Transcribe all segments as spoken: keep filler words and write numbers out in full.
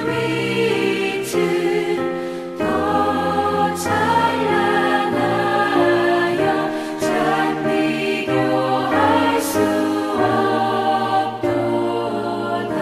빛은 더 찬란하여 참 비교할 수 없도다.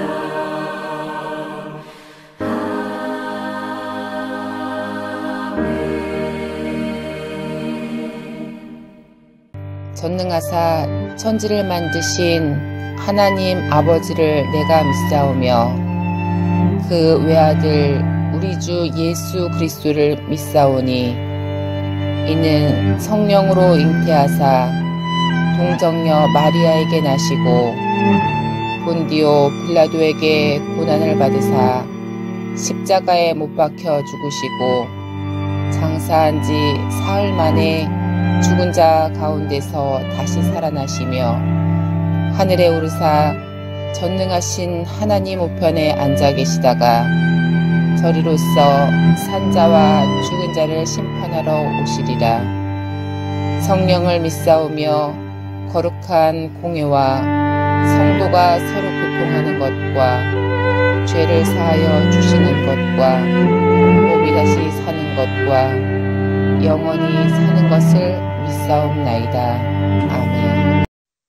전능하사 천지를 만드신 하나님 아버지를 내가 믿사오며 그 외아들 우리 주 예수 그리스도를 믿사오니 이는 성령으로 잉태하사 동정녀 마리아에게 나시고 본디오 빌라도에게 고난을 받으사 십자가에 못 박혀 죽으시고 장사한 지 사흘 만에 죽은 자 가운데서 다시 살아나시며 하늘에 오르사 전능하신 하나님 우편에 앉아 계시다가 저리로서 산자와 죽은 자를 심판하러 오시리라. 성령을 믿사오며 거룩한 공회와 성도가 서로 교통하는 것과 죄를 사하여 주시는 것과 몸이 다시 사는 것과 영원히 사는 것을 믿사옵나이다. 아멘.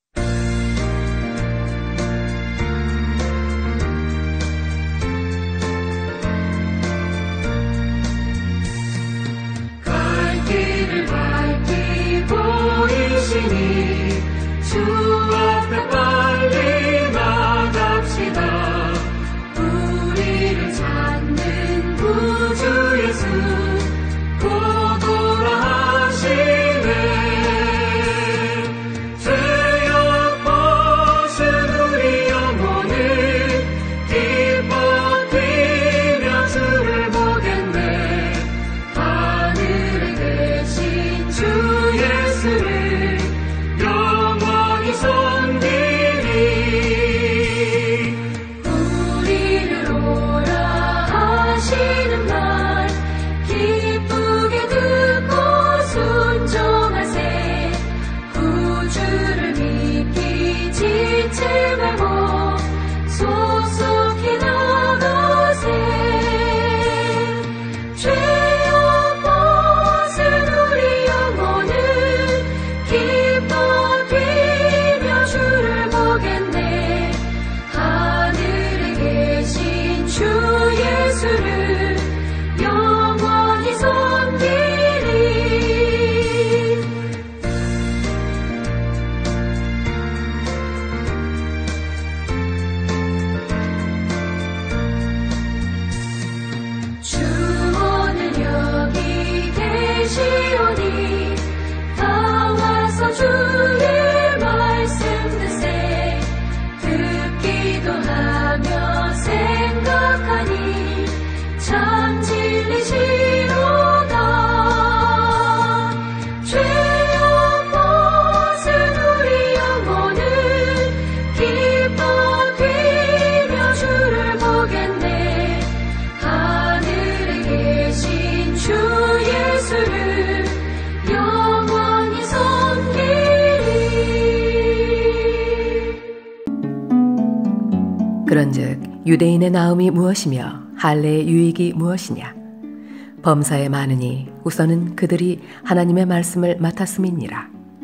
갈 길을 밝히 보이시니 주 앞에 빨리 나갑시다. 우리를 찾는 구주 예수 그런즉 유대인의 나음이 무엇이며 할례의 유익이 무엇이냐? 범사에 많으니 우선은 그들이 하나님의 말씀을 맡았음이니라.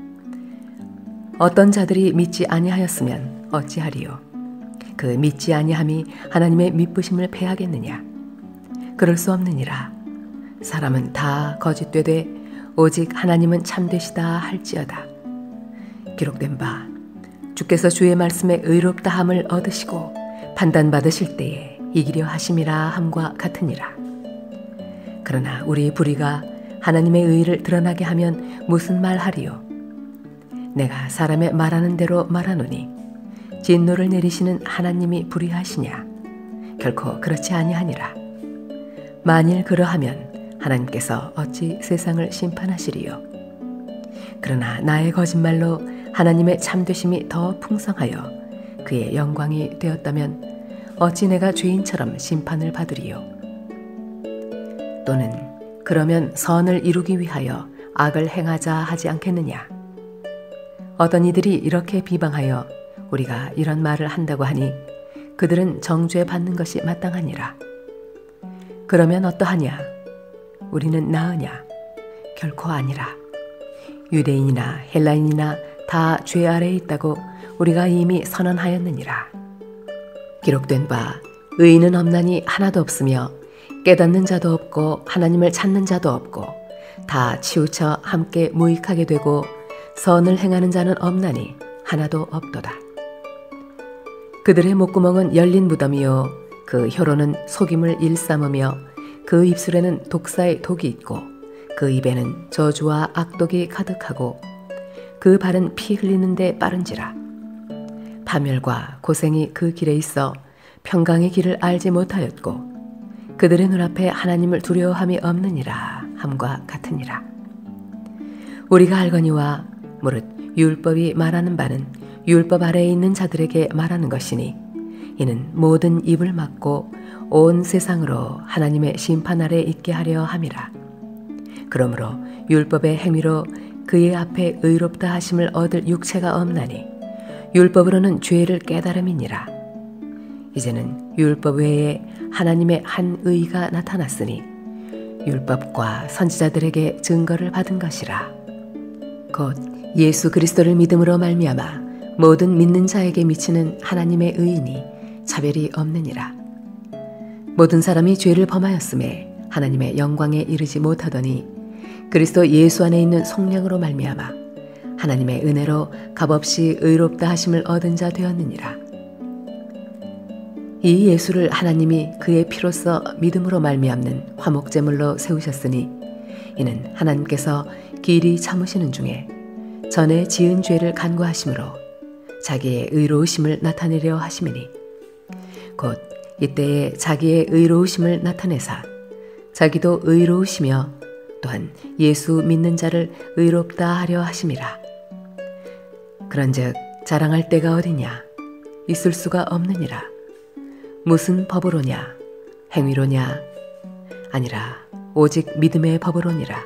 어떤 자들이 믿지 아니하였으면 어찌하리요? 그 믿지 아니함이 하나님의 믿부심을 패하겠느냐? 그럴 수 없느니라. 사람은 다 거짓되되 오직 하나님은 참되시다 할지어다. 기록된 바 주께서 주의 말씀에 의롭다함을 얻으시고 판단받으실 때에 이기려 하심이라 함과 같으니라. 그러나 우리 불의가 하나님의 의를 드러나게 하면 무슨 말하리요? 내가 사람의 말하는 대로 말하노니 진노를 내리시는 하나님이 불의하시냐? 결코 그렇지 아니하니라. 만일 그러하면 하나님께서 어찌 세상을 심판하시리요? 그러나 나의 거짓말로 하나님의 참되심이 더 풍성하여 그의 영광이 되었다면 어찌 내가 죄인처럼 심판을 받으리요? 또는 그러면 선을 이루기 위하여 악을 행하자 하지 않겠느냐? 어떤 이들이 이렇게 비방하여 우리가 이런 말을 한다고 하니 그들은 정죄 받는 것이 마땅하니라. 그러면 어떠하냐? 우리는 나으냐? 결코 아니라. 유대인이나 헬라인이나 다 죄 아래에 있다고 우리가 이미 선언하였느니라. 기록된 바 의인은 없나니 하나도 없으며 깨닫는 자도 없고 하나님을 찾는 자도 없고 다 치우쳐 함께 무익하게 되고 선을 행하는 자는 없나니 하나도 없도다. 그들의 목구멍은 열린 무덤이요 그 혀로는 속임을 일삼으며 그 입술에는 독사의 독이 있고 그 입에는 저주와 악독이 가득하고 그 발은 피 흘리는데 빠른지라. 파멸과 고생이 그 길에 있어 평강의 길을 알지 못하였고 그들의 눈앞에 하나님을 두려워함이 없느니라 함과 같으니라. 우리가 알거니와 무릇 율법이 말하는 바는 율법 아래에 있는 자들에게 말하는 것이니 이는 모든 입을 막고 온 세상으로 하나님의 심판 아래 있게 하려 함이라. 그러므로 율법의 행위로 그의 앞에 의롭다 하심을 얻을 육체가 없나니 율법으로는 죄를 깨달음이니라. 이제는 율법 외에 하나님의 한 의가 나타났으니 율법과 선지자들에게 증거를 받은 것이라. 곧 예수 그리스도를 믿음으로 말미암아 모든 믿는 자에게 미치는 하나님의 의인이 차별이 없느니라. 모든 사람이 죄를 범하였음에 하나님의 영광에 이르지 못하더니 그리스도 예수 안에 있는 성령으로 말미암아 하나님의 은혜로 값없이 의롭다 하심을 얻은 자 되었느니라. 이 예수를 하나님이 그의 피로써 믿음으로 말미암는 화목제물로 세우셨으니 이는 하나님께서 길이 참으시는 중에 전에 지은 죄를 간구하심으로 자기의 의로우심을 나타내려 하심이니 곧 이때에 자기의 의로우심을 나타내사 자기도 의로우시며 또한 예수 믿는 자를 의롭다 하려 하심이라. 그런즉 자랑할 때가 어디냐? 있을 수가 없느니라. 무슨 법으로냐? 행위로냐? 아니라 오직 믿음의 법으로니라.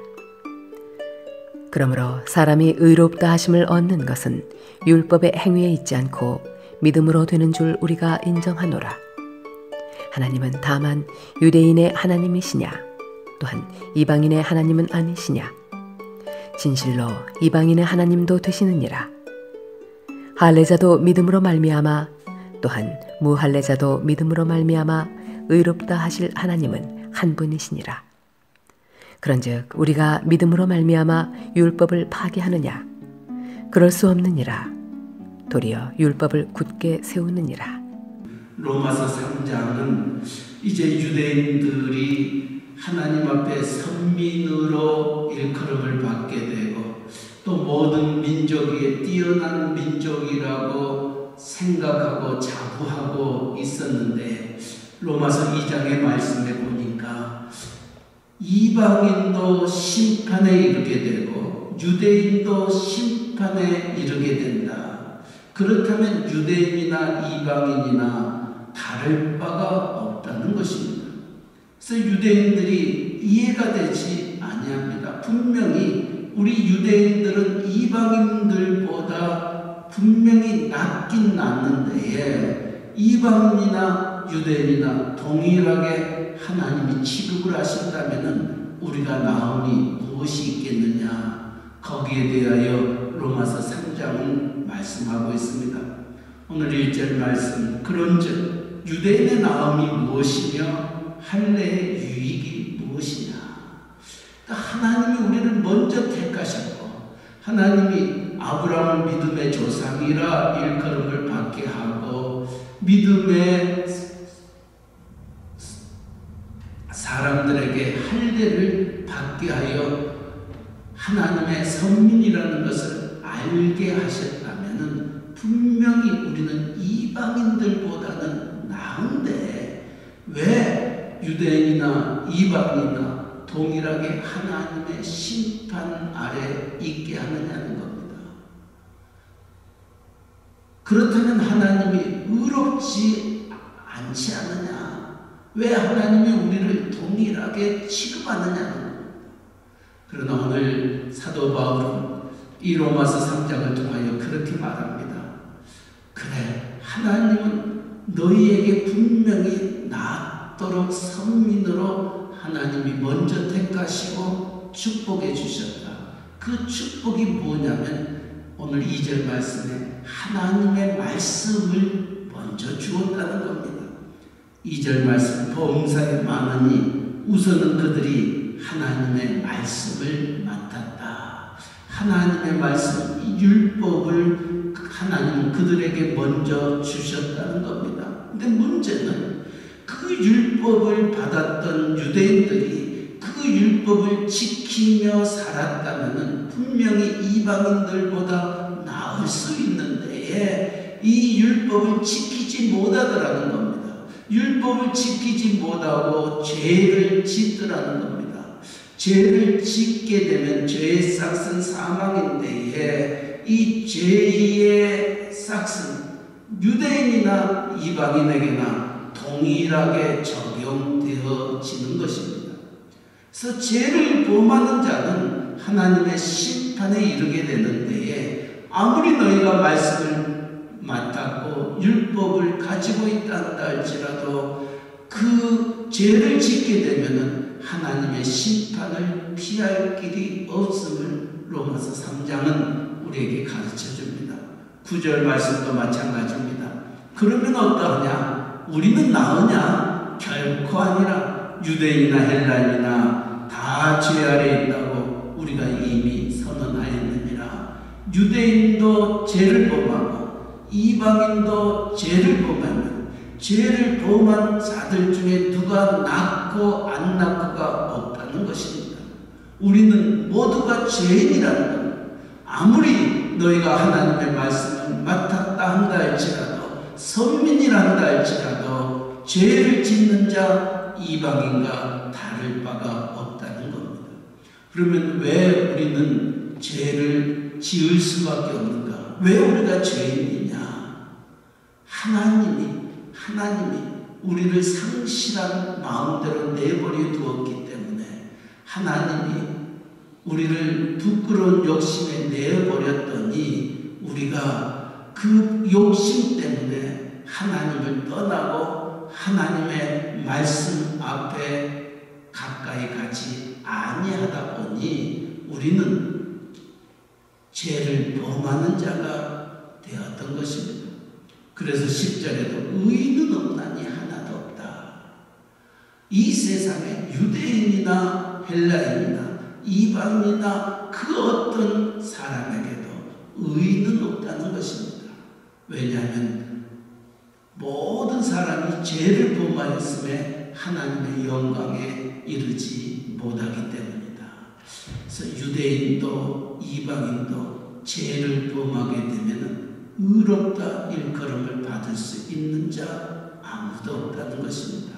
그러므로 사람이 의롭다 하심을 얻는 것은 율법의 행위에 있지 않고 믿음으로 되는 줄 우리가 인정하노라. 하나님은 다만 유대인의 하나님이시냐? 또한 이방인의 하나님은 아니시냐? 진실로 이방인의 하나님도 되시느니라. 할례자도 믿음으로 말미암아 또한 무할례자도 믿음으로 말미암아 의롭다 하실 하나님은 한 분이시니라. 그런즉 우리가 믿음으로 말미암아 율법을 파기하느냐? 그럴 수 없느니라. 도리어 율법을 굳게 세우느니라. 로마서 삼 장은 이제 유대인들이 하나님 앞에 선민으로 일컬음을 받게 되고 또 모든 민족이 뛰어난 민족이라고 생각하고 자부하고 있었는데 로마서 이 장의 말씀에 보니까 이방인도 심판에 이르게 되고 유대인도 심판에 이르게 된다. 그렇다면 유대인이나 이방인이나 다를 바가 없다는 것입니다. 그래서 유대인들이 이해가 되지 아니합니다. 분명히 우리 유대인들은 이방인들보다 분명히 낫긴 낫는데 이방인이나 유대인이나 동일하게 하나님이 취급을 하신다면 우리가 나음이 무엇이 있겠느냐? 거기에 대하여 로마서 삼 장은 말씀하고 있습니다. 오늘 일 절 말씀, 그런즉 유대인의 나음이 무엇이며 할례의 유익이 무엇이냐? 하나님이 우리를 먼저 택하셨고 하나님이 아브라함을 믿음의 조상이라 일컬음을 받게 하고 믿음의 사람들에게 할례를 받게 하여 하나님의 선민이라는 것을 알게 하셨다면 분명히 우리는 이방인들보다는 나은데 왜 유대인이나 이방인이나 동일하게 하나님의 심판 아래 있게 하느냐는 겁니다. 그렇다면 하나님이 의롭지 않지 않느냐? 왜 하나님이 우리를 동일하게 취급하느냐는 겁니다. 그러나 오늘 사도 바울은 이 로마서 삼 장을 통하여 그렇게 말합니다. 그래, 하나님은 너희에게 분명히 낫다 받도록 선민으로 하나님이 먼저 택하시고 축복해 주셨다. 그 축복이 뭐냐면 오늘 이 절 말씀에 하나님의 말씀을 먼저 주었다는 겁니다. 이 절 말씀 범사에 많으니 우선은 그들이 하나님의 말씀을 맡았다. 하나님의 말씀, 이 율법을 하나님은 그들에게 먼저 주셨다는 겁니다. 근데 문제는 그 율법을 받았던 유대인들이 그 율법을 지키며 살았다면 분명히 이방인들보다 나을 수 있는데 이 율법을 지키지 못하더라는 겁니다. 율법을 지키지 못하고 죄를 짓더라는 겁니다. 죄를 짓게 되면 죄의 삭은 사망인데 이 죄의 삭은 유대인이나 이방인에게나 동일하게 적용되어지는 것입니다. 그래서 죄를 범하는 자는 하나님의 심판에 이르게 되는 데에 아무리 너희가 말씀을 맡았고 율법을 가지고 있다 한다 할지라도 그 죄를 짓게 되면 하나님의 심판을 피할 길이 없음을 로마서 삼 장은 우리에게 가르쳐 줍니다. 구 절 말씀도 마찬가지입니다. 그러면 어떠하냐? 우리는 나으냐? 결코 아니라 유대인이나 헬라인이나 다 죄 아래 있다고 우리가 이미 선언하였느니라. 유대인도 죄를 범하고 이방인도 죄를 범하면 죄를 범한 자들 중에 누가 낫고 안 낫고가 없다는 것입니다. 우리는 모두가 죄인이라는 겁니다. 아무리 너희가 하나님의 말씀을 맡았다 한다 할지라도 선민이라 한다 할지라도 죄를 짓는 자 이방인과 다를 바가 없다는 겁니다. 그러면 왜 우리는 죄를 지을 수밖에 없는가? 왜 우리가 죄인이냐? 하나님이 하나님이 우리를 상실한 마음대로 내버려 두었기 때문에 하나님이 우리를 부끄러운 욕심에 내버렸더니 우리가 그 욕심 때문에 하나님을 떠나고 하나님의 말씀 앞에 가까이 가지 아니하다 보니 우리는 죄를 범하는 자가 되었던 것입니다. 그래서 십 절에도 의인은 없나니 하나도 없다. 이 세상에 유대인이나 헬라인이나 이방인이나 그 어떤 사람에게도 의인은 없다는 것입니다. 왜냐하면 모든 사람이 죄를 범하였음에 하나님의 영광에 이르지 못하기 때문이다. 그래서 유대인도 이방인도 죄를 범하게 되면 의롭다 일컬음을 받을 수 있는 자 아무도 없다는 것입니다.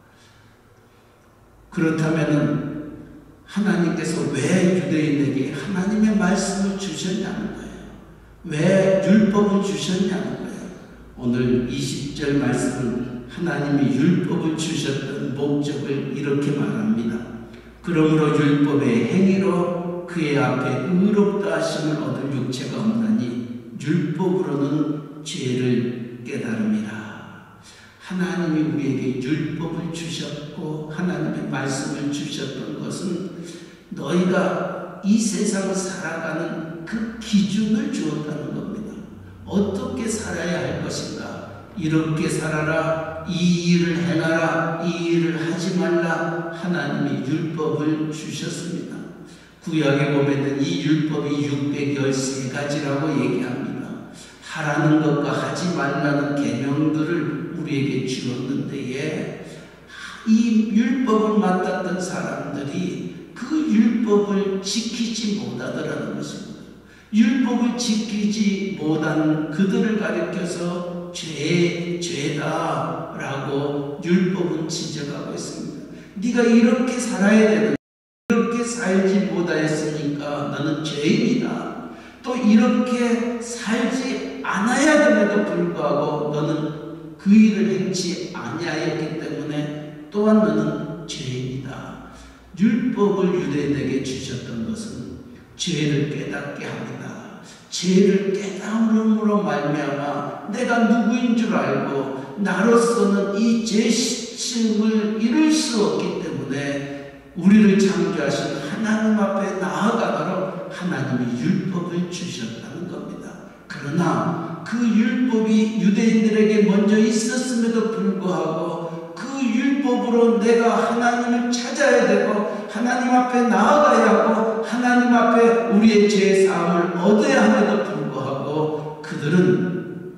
그렇다면 하나님께서 왜 유대인에게 하나님의 말씀을 주셨냐는 거예요. 왜 율법을 주셨냐는 거예요. 오늘 이십 절 말씀은 하나님이 율법을 주셨던 목적을 이렇게 말합니다. 그러므로 율법의 행위로 그의 앞에 의롭다 하심을 얻을 육체가 없나니 율법으로는 죄를 깨달음이라. 하나님이 우리에게 율법을 주셨고 하나님의 말씀을 주셨던 것은 너희가 이 세상을 살아가는 그 기준을 주었다는 겁니다. 어떻게 살아야 할 것인가? 이렇게 살아라, 이 일을 행하라, 이 일을 하지 말라. 하나님이 율법을 주셨습니다. 구약에 보면 이 율법이 육백십삼 가지라고 얘기합니다. 하라는 것과 하지 말라는 계명들을 우리에게 주었는데 이 율법을 맡았던 사람들이 그 율법을 지키지 못하더라는 것입니다. 율법을 지키지 못한 그들을 가리켜서 죄, 죄다라고 율법은 지적하고 있습니다. 네가 이렇게 살아야 되는, 이렇게 살지 못하였으니까 너는 죄인이다. 또 이렇게 살지 않아야 됨에도 불구하고 너는 그 일을 행치 아니하였기 때문에 또한 너는 죄인이다. 율법을 유대인에게 주셨던 것은 죄를 깨닫게 합니다. 죄를 깨달음으로 말미암아 내가 누구인 줄 알고 나로서는 이 죄, 지침을 이룰 수 없기 때문에 우리를 창조하신 하나님 앞에 나아가도록 하나님이 율법을 주셨다는 겁니다. 그러나 그 율법이 유대인들에게 먼저 있었음에도 불구하고 그 율법으로 내가 하나님을 찾아야 되고 하나님 앞에 나아가야 하고 하나님 앞에 우리의 죄 사함을 얻어야 함에도 불구하고 그들은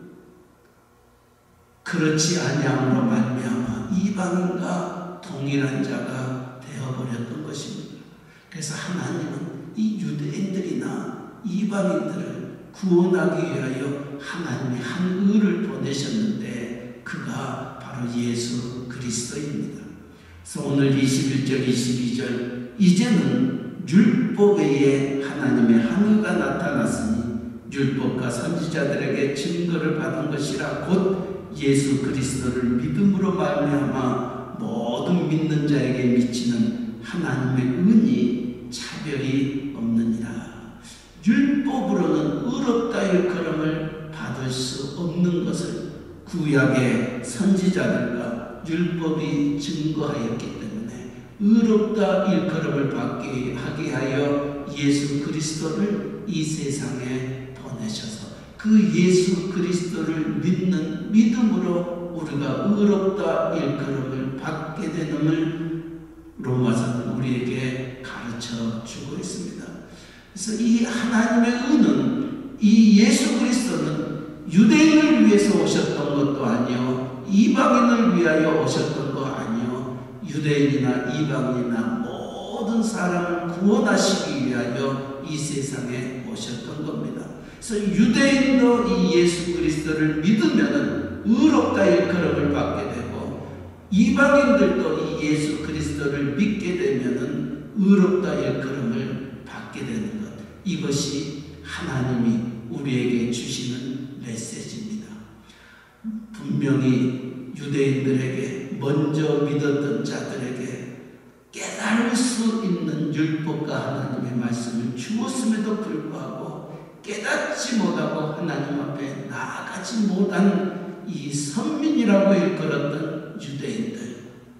그렇지 아니함으로 말미암아 이방인과 동일한 자가 되어버렸던 것입니다. 그래서 하나님은 이 유대인들이나 이방인들을 구원하기 위하여 하나님이 한 의를 보내셨는데 그가 바로 예수 그리스도입니다. 그래서 오늘 이십일 절 이십이 절 이제는 율법 외에 하나님의 한 의가 나타났으니 율법과 선지자들에게 증거를 받은 것이라 곧 예수 그리스도를 믿음으로 말미암아 모든 믿는 자에게 미치는 하나님의 은이 차별이 없느니라. 율법으로는 의롭다 일컬음을 받을 수 없는 것을 구약의 선지자들과 율법이 증거하였기 때문에 의롭다 일컬음을 받게 하게 하여 예수 그리스도를 이 세상에 보내셔서 그 예수 그리스도를 믿는 믿음으로 우리가 의롭다 일컬음을 받게 되는을 로마서는 우리에게 가르쳐 주고 있습니다. 그래서 이 하나님의 은은 이 예수 그리스도는 유대인을 위해서 오셨던 것도 아니요 이방인을 위하여 오셨던 거 아니요 유대인이나 이방인이나 모든 사람을 구원하시기 위하여 이 세상에 오셨던 겁니다. 그래서 유대인도 이 예수 그리스도를 믿으면 의롭다 일컬음을 받게 되고 이방인들도 이 예수 그리스도를 믿게 되면 의롭다 일컬음을 받게 되는 것. 이것이 하나님이 우리에게 주시는 메시지입니다. 분명히 유대인들에게 먼저 믿었던 자들에게 깨달을 수 있는 율법과 하나님의 말씀을 주었음에도 불구하고 깨닫지 못하고 하나님 앞에 나아가지 못한 이 선민이라고 일컬었던 유대인들,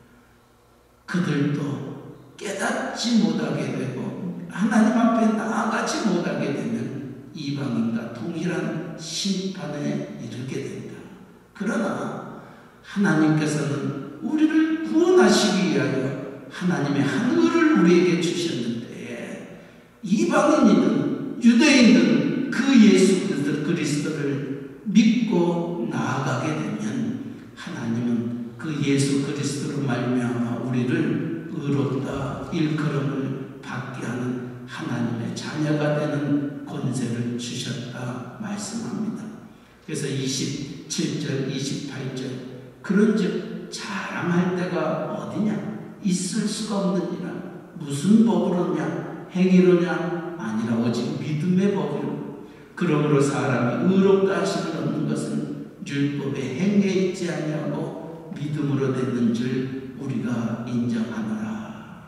그들도 깨닫지 못하게 되고 하나님 앞에 나아가지 못하게 되면 이방인과 동일한 심판에 이르게 된다. 그러나 하나님께서는 우리를 구원하시기 위하여 하나님의 한 의를 우리에게 주셨는데 이방인이든 유대인이든 그 예수 그리스도를 믿고 나아가게 되면 하나님은 그 예수 그리스도로 말미암아 우리를 의롭다 일컬음을 받게 하는 하나님의 자녀가 되는 권세를 주셨다 말씀합니다. 그래서 이십칠 절 이십팔 절 그런즉 자랑할 때가 어디냐 있을 수가 없느니라. 무슨 법으로냐 행위로냐 아니라 오직 믿음의 법이로. 그러므로 사람이 의롭다 하심을 얻는 것은 율법의 행위에 있지 아니하고 믿음으로 되는 줄 우리가 인정하노라.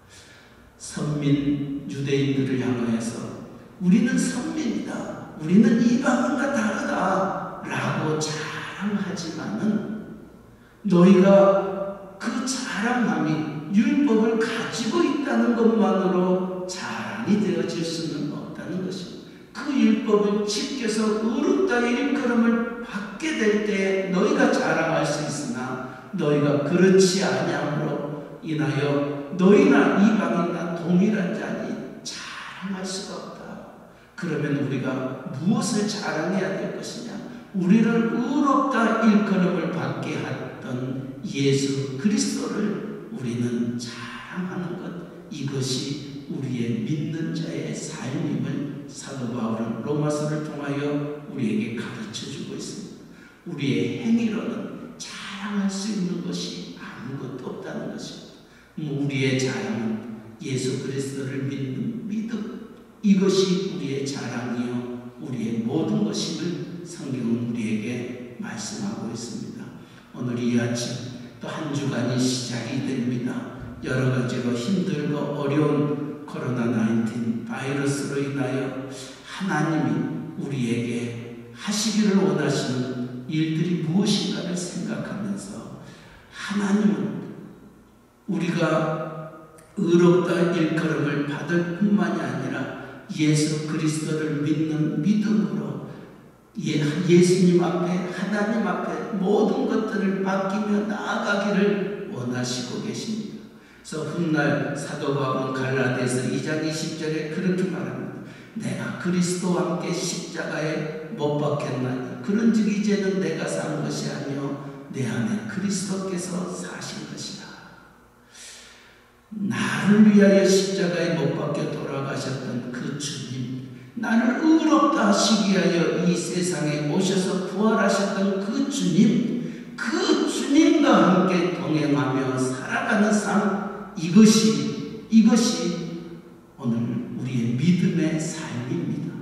선민 유대인들을 향하여서 우리는 선민이다, 우리는 이방인과 다르다 라고 자랑하지만은 너희가 그 자랑함이 율법을 가지고 있다는 것만으로 자랑이 되어질 수는 없다는 것입니다. 그 율법을 지켜서 의롭다 일컬음을 받게 될 때 너희가 자랑할 수 있으나 너희가 그렇지 아니함으로 인하여 너희나 이방인이나 동일한 자니 자랑할 수가 없다. 그러면 우리가 무엇을 자랑해야 될 것이냐? 우리를 의롭다 일컬음을 받게 했던 예수 그리스도를 우리는 자랑하는 것, 이것이 우리의 믿는 자의 삶임을 사도 바울은 로마서를 통하여 우리에게 가르쳐주고 있습니다. 우리의 행위로는 자랑할 수 있는 것이 아무것도 없다는 것입니다. 우리의 자랑은 예수 그리스도를 믿는 믿음, 이것이 우리의 자랑이요 우리의 모든 것임을 성경은 우리에게 말씀하고 있습니다. 오늘 이 아침 또 한 주간이 시작이 됩니다. 여러 가지로 힘들고 어려운 코로나 나인틴 바이러스로 인하여 하나님이 우리에게 하시기를 원하시는 일들이 무엇인가를 생각하면서 하나님은 우리가 의롭다 일컬음을 받을 뿐만이 아니라 예수 그리스도를 믿는 믿음으로 예, 예수님 앞에 하나님 앞에 모든 것들을 맡기며 나아가기를 원하시고 계십니다. 그래서 훗날 사도 바울은 갈라디아서 이 장 이십 절에 그렇게 말합니다. 내가 그리스도와 함께 십자가에 못 박혔나니 그런즉 이제는 내가 산 것이 아니요 내 안에 그리스도께서 사신 것이라. 나를 위하여 십자가에 못 박혀 돌아가셨던 그 주님, 나를 의롭다 하시기 위하여 이 세상에 오셔서 부활하셨던 그 주님, 그 주님과 함께 동행하며 살아가는 삶, 이것이 이것이 오늘 우리의 믿음의 삶입니다.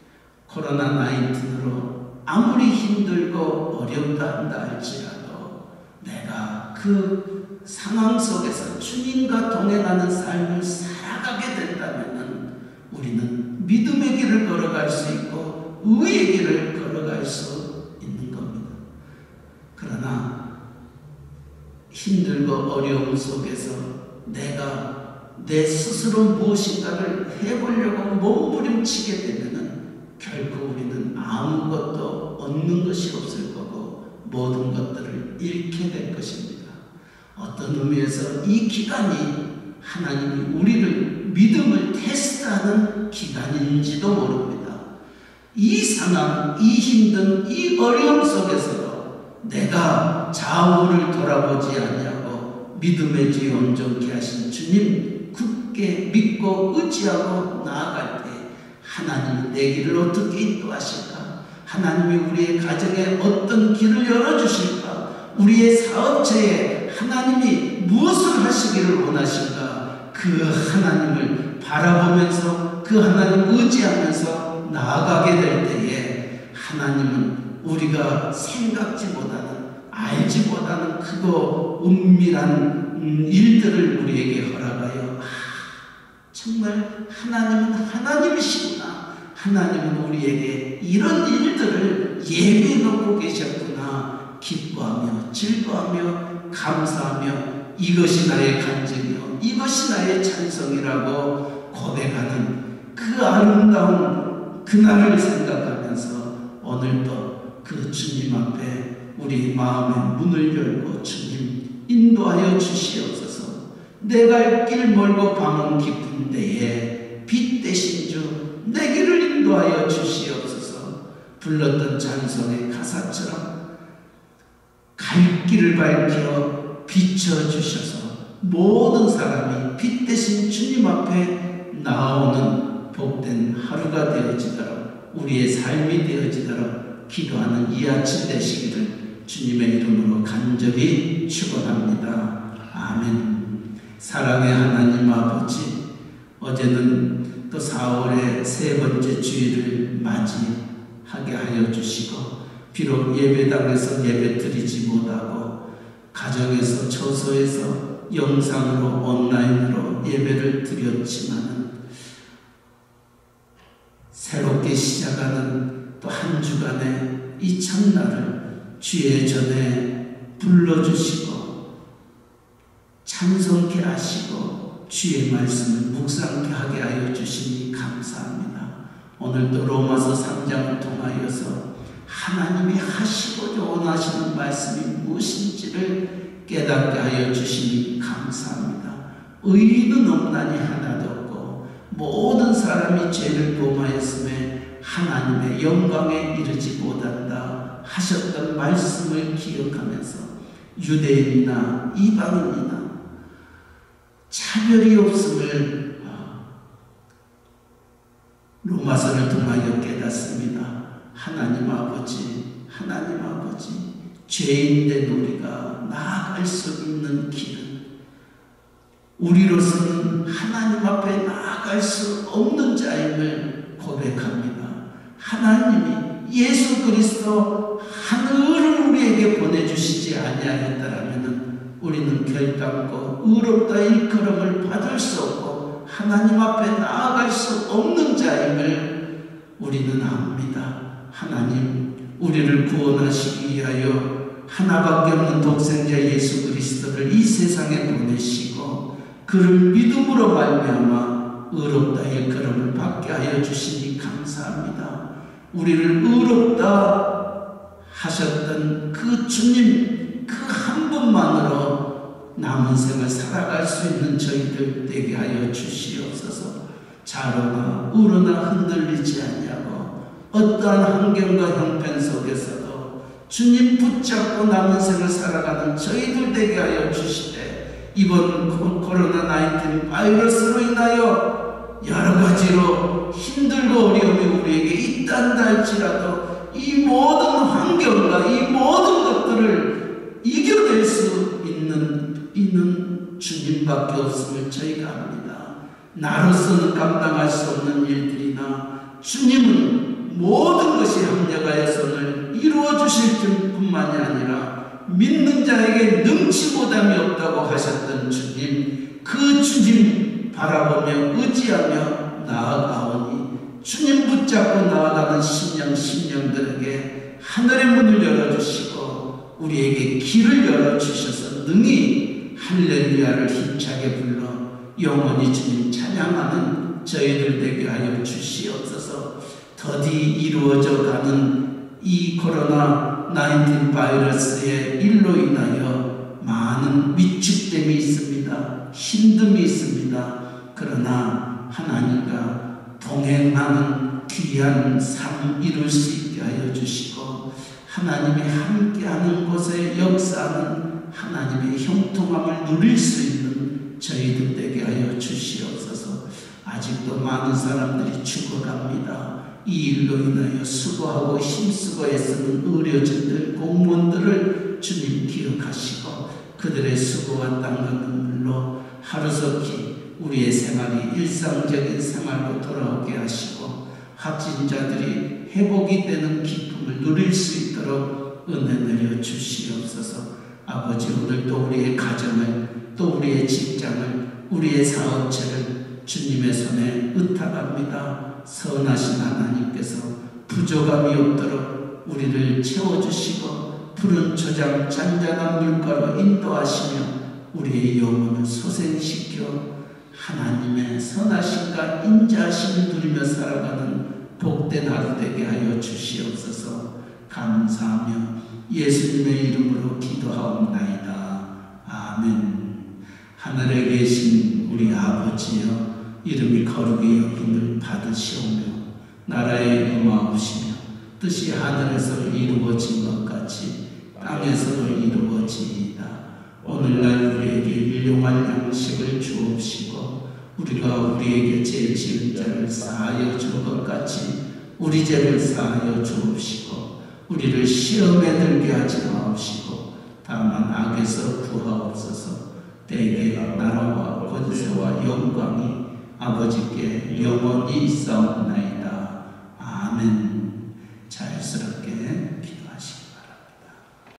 코로나 십구로 아무리 힘들고 어렵다 한다 할지라도 내가 그 상황 속에서 주님과 동행하는 삶을 살아가게 된다면 우리는 믿음의 길을 걸어갈 수 있고 의의 길을 걸어갈 수 있는 겁니다. 그러나 힘들고 어려움 속에서 내가 내 스스로 무엇인가를 해보려고 몸부림치게 되면 결국 우리는 아무것도 얻는 것이 없을 거고 모든 것들을 잃게 될 것입니다. 어떤 의미에서 이 기간이 하나님이 우리를 믿음을 테스트하는 기간인지도 모릅니다. 이 상황, 이 힘든 이 어려움 속에서도 내가 좌우를 돌아보지 아니하고 믿음의 주에 온전케 하신 주님 굳게 믿고 의지하고 나아갈 때 하나님이 내 길을 어떻게 인도하실까? 하나님이 우리의 가정에 어떤 길을 열어주실까? 우리의 사업체에 하나님이 무엇을 하시기를 원하실까? 그 하나님을 바라보면서 그 하나님 의지하면서 나아가게 될 때에 하나님은 우리가 생각지보다는 알지보다는 크고 은밀한 일들을 우리에게 허락하여 아, 정말 하나님은 하나님이시구나. 하나님은 우리에게 이런 일들을 예비해 놓고 계셨구나. 기뻐하며 즐거워하며 감사하며 이것이 나의 간증이요 이것이 나의 찬송이라고 고백하는 그 아름다운 그날을 생각하면서 오늘도 그 주님 앞에 우리 마음의 문을 열고 주님 인도하여 주시옵소서. 내가 갈 길 멀고 밤은 깊은 데에 빛 되신 주 내 길을 인도하여 주시옵소서. 불렀던 찬송의 가사처럼 갈 길을 밝혀 비춰주셔서 모든 사람이 빛 되신 주님 앞에 나오는 복된 하루가 되어지도록 우리의 삶이 되어지도록 기도하는 이 아침 되시기를 주님의 이름으로 간절히 축원합니다. 아멘. 사랑의 하나님 아버지, 어제는 또 사월의 세 번째 주일을 맞이하게 하여 주시고 비록 예배당에서 예배 드리지 못하고 가정에서 처소에서 영상으로 온라인으로 예배를 드렸지만 새롭게 시작하는 또 한 주간의 이 첫날을 주의 전에 불러주시고 찬송케 하시고 주의 말씀을 묵상케 하게 하여 주시니 감사합니다. 오늘도 로마서 삼 장을 통하여서 하나님이 하시고자 원하시는 말씀이 무엇인지를 깨닫게 하여 주시니 감사합니다. 의인은 없나니 하나도 없고 모든 사람이 죄를 범하였음에 하나님의 영광에 이르지 못한다 하셨던 말씀을 기억하면서 유대인이나 이방인이나 차별이 없음을 로마서를 통하여 깨닫습니다. 하나님 아버지, 하나님 아버지, 죄인된 우리가 나아갈 수 있는 길은 우리로서는 하나님 앞에 나아갈 수 없는 자임을 고백합니다. 하나님이 예수 그리스도 하늘을 우리에게 보내주시지 아니하였다라면 우리는 결단코 의롭다 일컬음을 받을 수 없고 하나님 앞에 나아갈 수 없는 자임을 우리는 압니다. 하나님, 우리를 구원하시기 위하여 하나밖에 없는 독생자 예수 그리스도를 이 세상에 보내시고 그를 믿음으로 말미암아 의롭다 일컬음을 받게 하여 주시니 감사합니다. 우리를 의롭다 하셨던 그 주님 그 한 분만으로 남은 생을 살아갈 수 있는 저희들 되게 하여 주시옵소서. 좌로나 우로나 흔들리지 아니하고 어떠한 환경과 형편 속에서도 주님 붙잡고 남은 생을 살아가는 저희들 되게 하여 주시되, 이번 코로나 십구 바이러스로 인하여 여러 가지로 힘들고 어려움이 우리에게 있단다 할지라도 이 모든 환경과 이 모든 것들을 이겨낼 수 있는 이는 주님밖에 없음을 저희가 압니다. 나로서는 감당할 수 없는 일들이나 주님은 모든 것이 합력하여서는 이루어 주실 뿐만이 아니라 믿는 자에게 능치 못함이 없다고 하셨던 주님, 그 주님 바라보며 의지하며 나아가오니 주님 붙잡고 나아가는 심령 심령들에게 하늘의 문을 열어주시고 우리에게 길을 열어주셔서 능히 할렐루야를 힘차게 불러 영원히 주님 찬양하는 저희들 되게 하여 주시옵소서. 더디 이루어져 가는 이 코로나 십구 바이러스의 일로 인하여 많은 위축됨이 있습니다. 힘듦이 있습니다. 그러나 하나님과 동행하는 귀한 삶 이룰 수 있게 하여 주시고 하나님이 함께하는 곳에 역사하는 하나님의 형통함을 누릴 수 있는 저희들 되게 하여 주시옵소서. 아직도 많은 사람들이 죽어갑니다. 이 일로 인하여 수고하고 힘쓰고 애쓰는 의료진들, 공무원들을 주님 기억하시고 그들의 수고와 땀과 눈물로 하루속히 우리의 생활이 일상적인 생활로 돌아오게 하시고 확진자들이 회복이 되는 기쁨을 누릴 수 있도록 은혜 내려 주시옵소서. 아버지, 오늘도 우리의 가정을, 또 우리의 직장을, 우리의 사업체를 주님의 손에 의탁합니다. 선하신 하나님께서 부족함이 없도록 우리를 채워주시고 푸른 초장 잔잔한 물가로 인도하시며 우리의 영혼을 소생시켜 하나님의 선하심과 인자하심을 누리며 살아가는 복된 하루 되게 하여 주시옵소서. 감사하며 예수님의 이름으로 기도하옵나이다. 아멘. 하늘에 계신 우리 아버지여, 이름이 거룩히 여김을 받으시오며 나라에 임하옵시며 뜻이 하늘에서 이루어진 것 같이 땅에서도 이루어지이다. 오늘날 우리에게 일용할 양식을 주옵시고 우리가 우리에게 죄 지은 자를 사하여 준 것 같이 우리 죄를 사하여 주옵시고 우리를 시험에 들게 하지 마옵시고 다만 악에서 구하옵소서. 대개 나라와 권세와 영광이 아버지께 영원히 있사옵나이다.